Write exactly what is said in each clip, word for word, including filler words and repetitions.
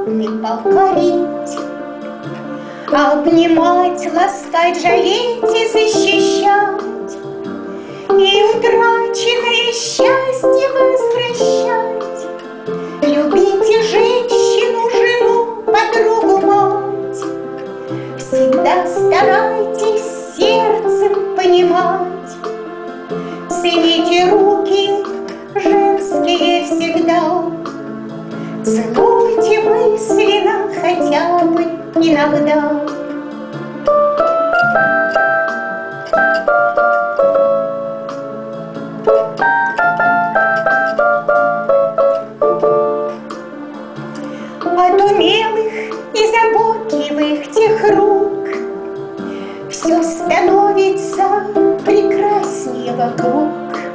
способны покорить, обнимать, ласкать, жалеть и защищать, и утраченное счастье возвращать. Любите женщину, жену, подругу, мать, всегда старайтесь сердцем понимать. Цените руки женские всегда, целуйте мысленно хотя бы иногда. От умелых и заботливых тех рук все становится прекраснее вокруг,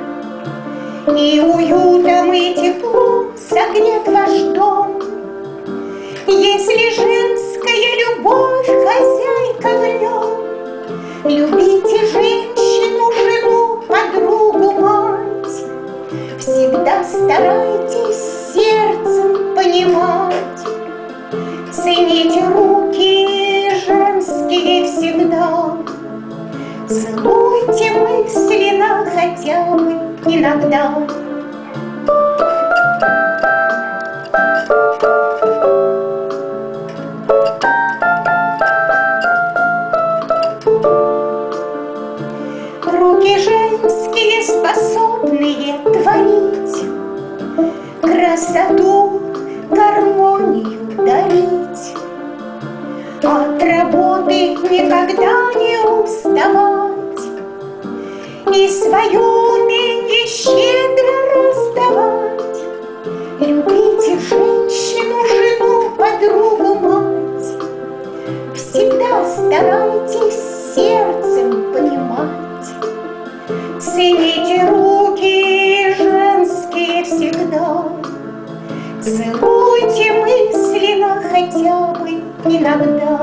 и уютом и теплом согрет ваш дом. Если женская любовь хозяйка в нем, любите женщину, жену, подругу, мать, всегда старайтесь сердцем понимать. Цените руки женские всегда, целуйте мысленно хотя бы иногда. Руки женские способные творить красоту, гармонию дарить, от работы никогда не уставать и свое умение щедро раздавать. Любите женщину, жену, подругу, мать, всегда старайтесь сердцем понимать. Цените руки женские всегда, целуйте мысленно хотя бы иногда.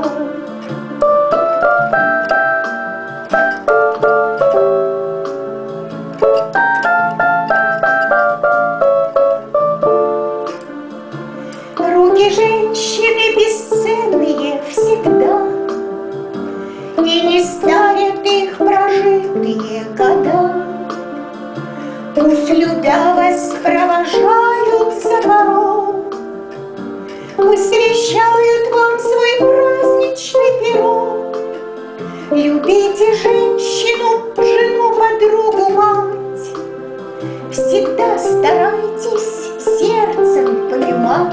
Руки женщины бесценные всегда, и не старят их прожитые года. Пусть любя вас провожают за порог, пусть вещают вам свой праздничный пирог. Любите женщину, жену, подругу, мать, всегда старайтесь сердцем понимать.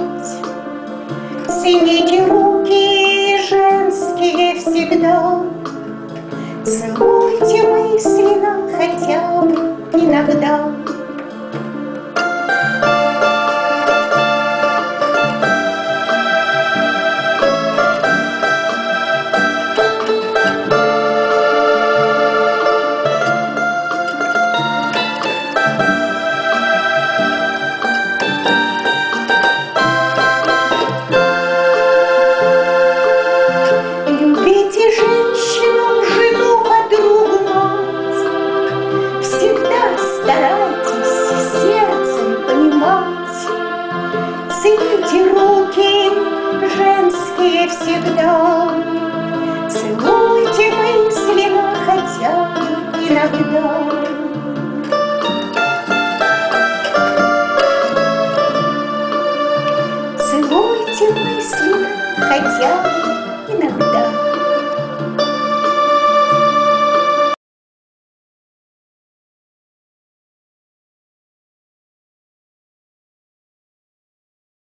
Цените руки женские всегда, целуйте мысленно хотя бы иногда. Любите женщину, жену, подругу, мать, всегда старайтесь сердцем понимать. Цените руки женские всегда, целуйте мысленно хотя бы иногда.